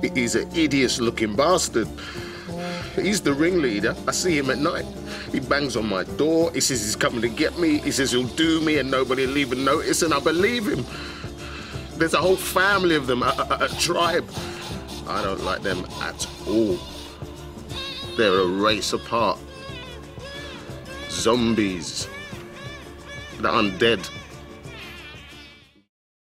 He's an hideous-looking bastard. He's the ringleader. I see him at night. He bangs on my door. He says he's coming to get me. He says he'll do me and nobody will even notice, and I believe him. There's a whole family of them, a tribe. I don't like them at all. They're a race apart. Zombies. The undead.